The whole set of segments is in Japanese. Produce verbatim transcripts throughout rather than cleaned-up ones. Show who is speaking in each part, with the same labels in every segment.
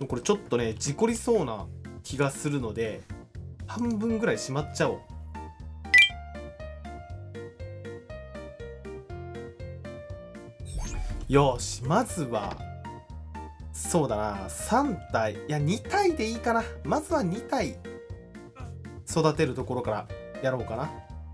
Speaker 1: これちょっとね事故りそうな気がするので半分ぐらいしまっちゃおう。よし、まずはそうだな、さんたい、いやにたいでいいかな。まずはにたい育てるところからやろうかな。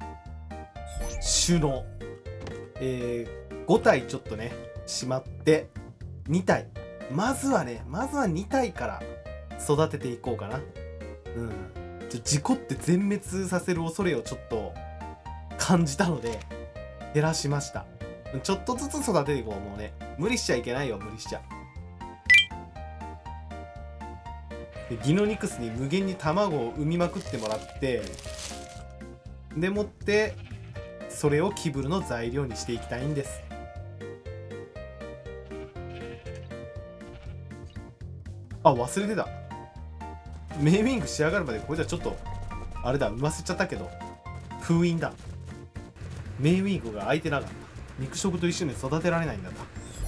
Speaker 1: 収納、えー、ごたいちょっとねしまってにたい、まずはねまずはにたいから育てていこうかな。うん、ちょ事故って全滅させる恐れをちょっと感じたので減らしました。ちょっとずつ育てていこう。もうね無理しちゃいけないよ、無理しちゃ。でギノニクスに無限に卵を産みまくってもらって、でもってそれをキブルの材料にしていきたいんです。あ、忘れてた。メイウィング仕上がるまでこれじゃちょっとあれだ、産ませちゃったけど封印だ。メイウィングが空いてなかった。肉食と一緒に育てられないんだった。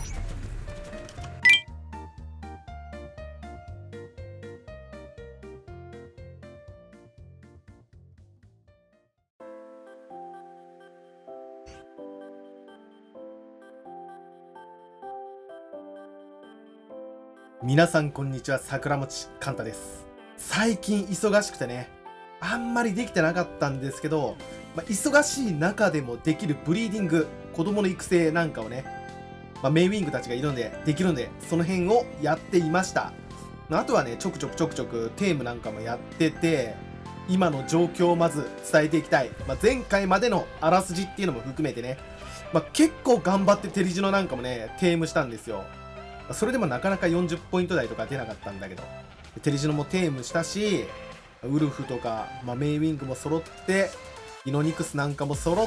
Speaker 1: 皆さんこんにちは、桜餅カンタです。最近忙しくてねあんまりできてなかったんですけど、まあ、忙しい中でもできるブリーディング、子供の育成なんかをね、まあ、メイウィングたちがいるんでできるんで、その辺をやっていました。あとはねちょくちょくちょくちょくテームなんかもやってて、今の状況をまず伝えていきたい。まあ、前回までのあらすじっていうのも含めてね、まあ、結構頑張ってテリジノなんかもねテームしたんですよ。それでもなかなかよんじゅっポイント台とか出なかったんだけど、テリジノもテームしたし、ウルフとか、まあ、メイウィングも揃って、イノニクスなんかも揃って、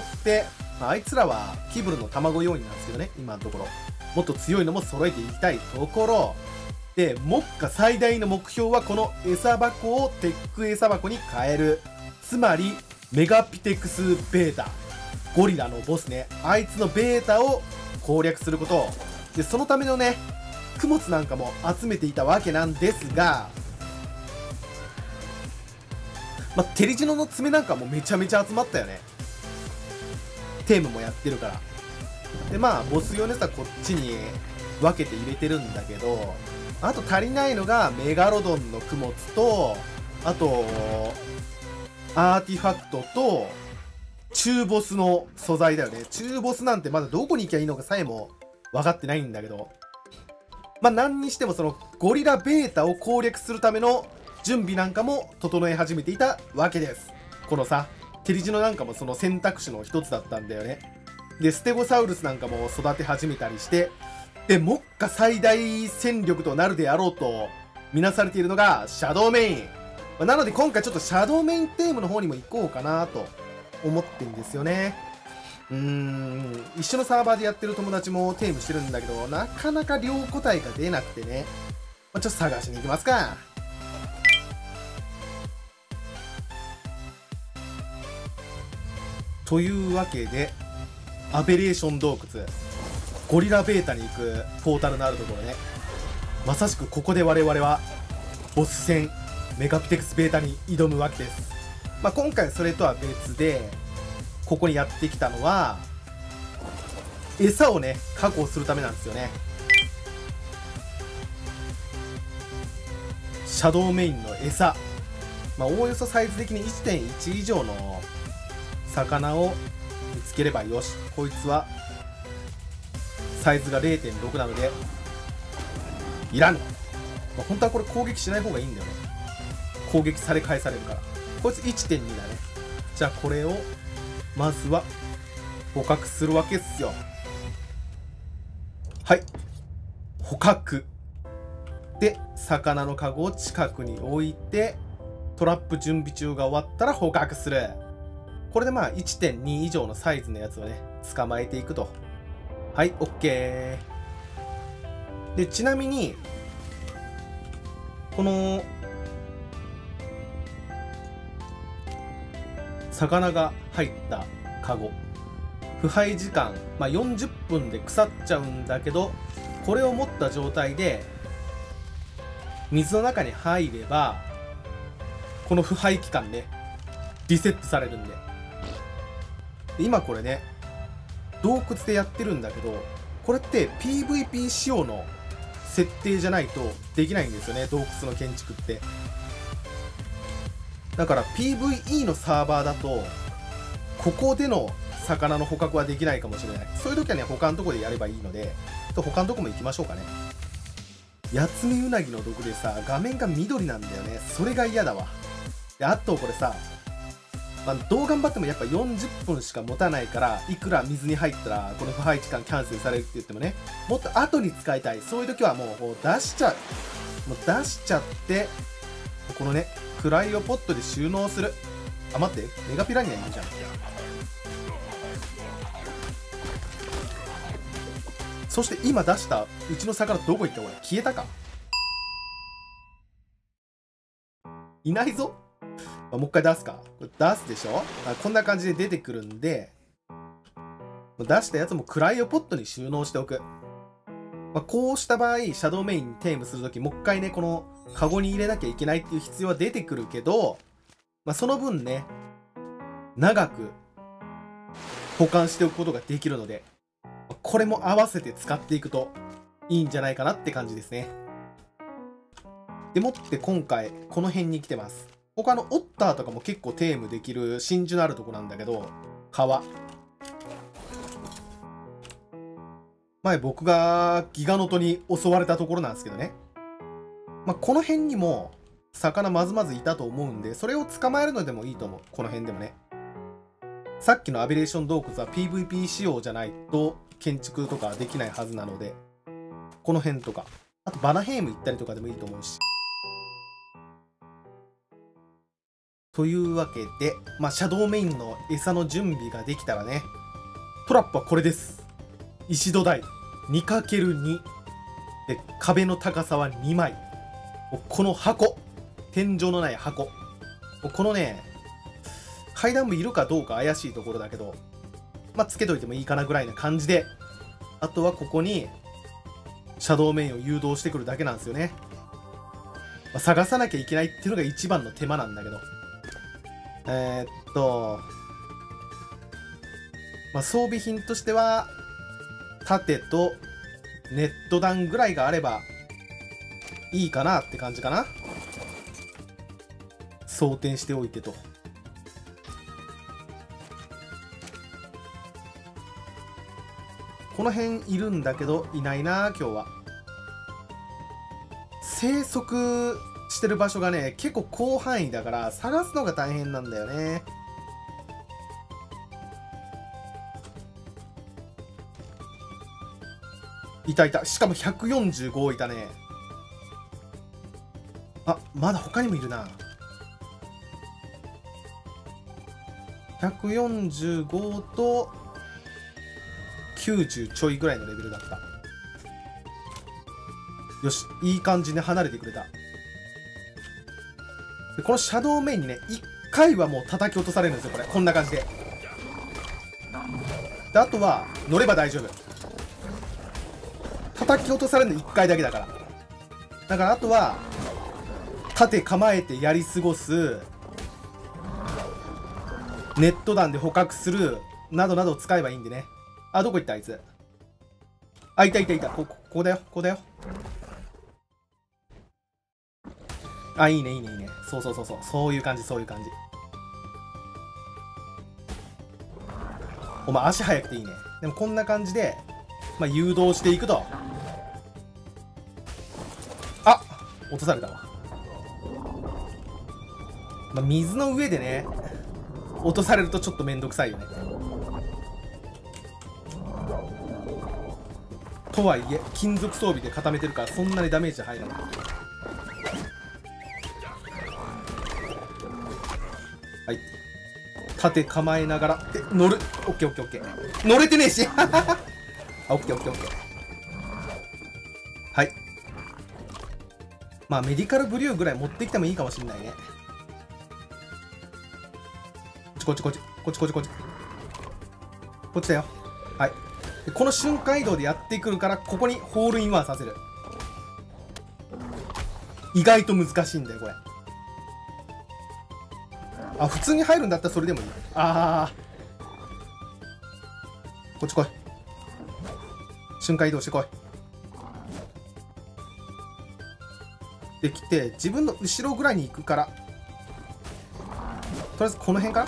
Speaker 1: まあ、あいつらはキブルの卵要員なんですけどね、今のところ。もっと強いのも揃えていきたいところで、目下最大の目標はこの餌箱をテック餌箱に変える。つまりメガピテクスベータ、ゴリラのボスね、あいつのベータを攻略することで、そのためのね供物なんかも集めていたわけなんですが、まあ、テリジノの爪なんかもめちゃめちゃ集まったよね。テームもやってるから。でまあボス用のやつはこっちに分けて入れてるんだけど、あと足りないのがメガロドンの供物と、あとアーティファクトと中ボスの素材だよね。中ボスなんてまだどこに行きゃいいのかさえも分かってないんだけど、まあ何にしてもそのゴリラベータを攻略するための準備なんかも整え始めていたわけです。このさテリジノなんかもその選択肢の一つだったんだよね。でステゴサウルスなんかも育て始めたりして、で目下最大戦力となるであろうとみなされているのがシャドウメイン。まあ、なので今回ちょっとシャドウメインテームの方にも行こうかなと思ってんですよね。うーん、一緒のサーバーでやってる友達もテームしてるんだけど、なかなか両個体が出なくてね、まあ、ちょっと探しに行きますか。というわけでアベレーション洞窟、ゴリラベータに行くポータルのあるところね、まさしくここで我々はボス戦メガピテクスベータに挑むわけです。まあ、今回それとは別でここにやってきたのは餌をね確保するためなんですよね。シャドウメインの餌、まあ、おおよそサイズ的に いってんいち 以上の魚を見つければよし。こいつはサイズが れいてんろく なのでいらん、まあ、本当はこれ攻撃しない方がいいんだよね。攻撃され返されるから。こいつ いってんに だね。じゃあこれをまずは捕獲するわけっすよ。はい、捕獲で魚のカゴを近くに置いて、トラップ準備中が終わったら捕獲する。これでまあ いってんに 以上のサイズのやつをね捕まえていくと。はい、 OK で、ちなみにこの魚が入ったカゴ、腐敗時間、まあ、よんじゅっぷんで腐っちゃうんだけど、これを持った状態で水の中に入れば、この腐敗期間ね、リセットされるんで。で今これね、洞窟でやってるんだけど、これって ピーブイピー 仕様の設定じゃないとできないんですよね、洞窟の建築って。だから ピーブイイー のサーバーだと、ここでの魚の捕獲はできないかもしれない。そういう時はね、他のとこでやればいいので、ちょっと他のとこも行きましょうかね。ヤツメウナギの毒でさ、画面が緑なんだよね。それが嫌だわ。で、あとこれさ、まあ、どう頑張ってもやっぱよんじゅっぷんしか持たないから、いくら水に入ったらこの腐敗期間キャンセルされるって言ってもね、もっと後に使いたい。そういう時はもうこう出しちゃう。もう出しちゃって、このね、クライオポットで収納する。あ、待って、メガピラニアいるじゃん。そして今出したうちの魚どこ行った？俺消えたか？いないぞ。もう一回出すか。これ出すでしょ。あ、こんな感じで出てくるんで、出したやつもクライオポットに収納しておく。まあ、こうした場合、シャドウメインにテームするとき、もう一回ね、このカゴに入れなきゃいけないっていう必要は出てくるけど、まあ、その分ね、長く保管しておくことができるので、これも合わせて使っていくといいんじゃないかなって感じですね。でもって今回、この辺に来てます。他のオッターとかも結構テームできる真珠のあるとこなんだけど、川。前僕がギガノトに襲われたところなんですけどね。まあ、この辺にも魚まずまずいたと思うんで、それを捕まえるのでもいいと思う。この辺でもね。さっきのアベレーション洞窟は ピーブイピー 仕様じゃないと建築とかできないはずなので、この辺とか。あとバナヘイム行ったりとかでもいいと思うし。というわけで、まあ、シャドウメインの餌の準備ができたらね、トラップはこれです。石土台 にかけるに で、壁の高さはにまい。この箱、天井のない箱、このね、階段もいるかどうか怪しいところだけど、まあ、つけといてもいいかなぐらいな感じで、あとはここにシャドウメインを誘導してくるだけなんですよね。まあ、探さなきゃいけないっていうのが一番の手間なんだけど、えー、っと、まあ、装備品としては盾とネット弾ぐらいがあればいいかなって感じかな。装填しておいてと。この辺いるんだけどいないな今日は。生息してる場所がね結構広範囲だから探すのが大変なんだよね。いたいた。しかもひゃくよんじゅうごいたね。あ、まだ他にもいるな。ひゃくよんじゅうごときゅうじゅうちょいぐらいのレベルだった。よし、いい感じに離れてくれた。でこのシャドウメインにねいっかいはもう叩き落とされるんですよ。これこんな感じで。であとは乗れば大丈夫。叩き落とされるのいっかいだけだから。だからあとは盾構えてやり過ごす、ネット弾で捕獲するなどなどを使えばいいんでね。あ、どこ行ったあいつ。あ、いたいたいた。ここ、ここだよ、ここだよ。あ、いいねいいねいいね。そうそうそうそう。そういう感じ、そういう感じ。お前足速くていいね。でもこんな感じで、まあ、誘導していくと。あ、落とされたわ。まあ、水の上でね落とされるとちょっとめんどくさいよね。とはいえ金属装備で固めてるからそんなにダメージ入らない。はい、盾構えながらで乗る。オッケーオッケーオッケー。乗れてねえしあ、オッケーオッケーオッケー。はい、まあメディカルブリューぐらい持ってきてもいいかもしれないね。こっちこっちこっちこっちこっちこっちこっちだよ。はい、でこの瞬間移動でやってくるからここにホールインワンさせる。 意外と難しいんだよこれ。あ、普通に入るんだったらそれでもいい。ああ、こっち来い。瞬間移動してこい。できて、自分の後ろぐらいに行くから、とりあえずこの辺かな。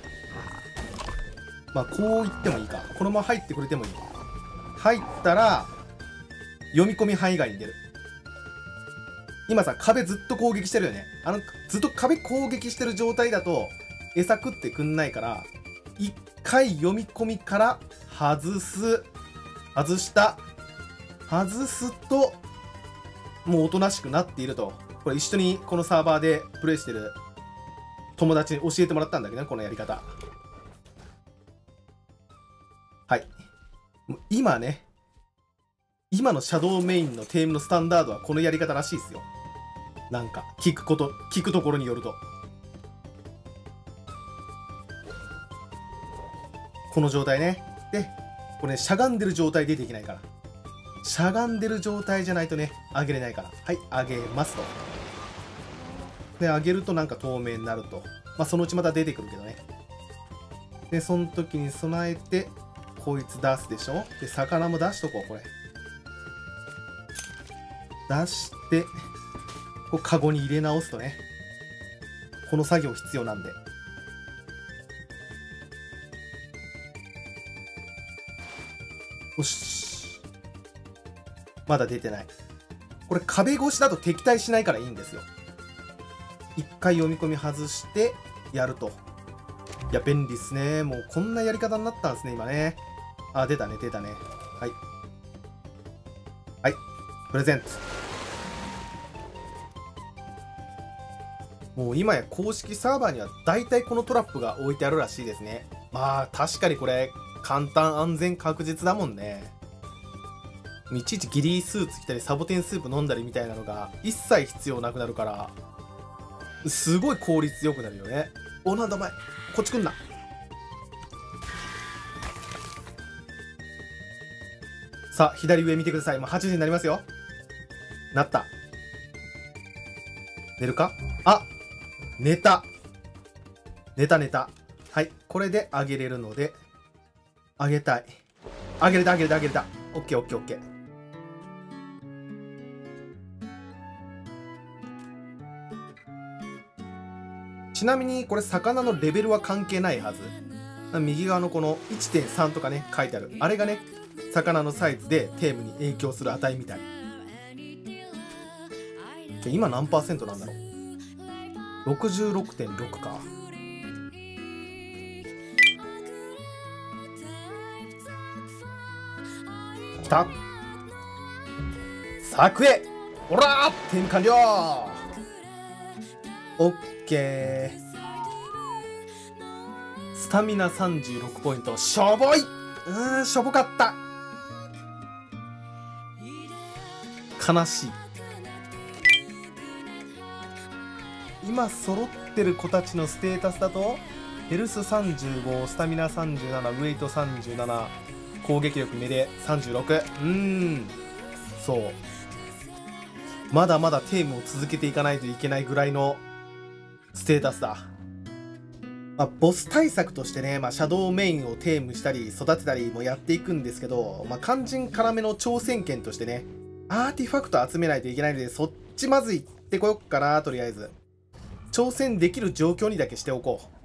Speaker 1: まあこう言ってもいいか。このまま入ってくれてもいい。入ったら読み込み範囲外に出る。今さ、壁ずっと攻撃してるよね。あのずっと壁攻撃してる状態だと餌食ってくんないから、一回読み込みから外す。外した外すともうおとなしくなっていると。これ一緒にこのサーバーでプレイしてる友達に教えてもらったんだけどね、このやり方。はい。もう今ね、今のシャドウメインのテームのスタンダードはこのやり方らしいですよ。なんか聞くこと聞くところによると、この状態ね。でこれね、しゃがんでる状態でできないから、しゃがんでる状態じゃないとね上げれないから。はい、上げますと。で上げるとなんか透明になると。まあそのうちまた出てくるけどね。でその時に備えてこいつ出すでしょ。で魚も出しとこう。これ出してこうカゴに入れ直すとね、この作業必要なんで。よし、まだ出てない。これ壁越しだと敵対しないからいいんですよ。一回読み込み外してやると。いや便利っすね。もうこんなやり方になったんですね今ね。あ、出たね出たね。はいはい、プレゼント。もう今や公式サーバーには大体このトラップが置いてあるらしいですね。まあ確かにこれ簡単安全確実だもんね。いちいちギリースーツ着たりサボテンスープ飲んだりみたいなのが一切必要なくなるから、すごい効率よくなるよね。お、なんだお前こっち来んな。さあ左上見てください。もうはちじになりますよ。なった。寝るか。あ、寝た寝た寝た。はい、これで上げれるので上げたい。上げれた上げれた上げれた。オッケーオッケーオッケー。ちなみにこれ魚のレベルは関係ないはず。右側のこの いってんさん とかね書いてあるあれがね、魚のサイズでテームに影響する値みたい。今何パーセントなんだろう。 ろくじゅうろくてんろく か。きた。柵へ。おらー、点完了。オッケー。スタミナさんじゅうろくポイント。しょぼい。うーん、しょぼかった。悲しい。今揃ってる子たちのステータスだとヘルスさんじゅうご、スタミナさんじゅうなな、ウェイトさんじゅうなな、攻撃力メレさんじゅうろく。うーん、そう、まだまだテームを続けていかないといけないぐらいのステータスだ。まあ、ボス対策としてね、まあ、シャドウメインをテームしたり育てたりもやっていくんですけど、まあ、肝心要の挑戦権としてね、アーティファクト集めないといけないので、そっちまず行ってこよっかな。とりあえず挑戦できる状況にだけしておこう。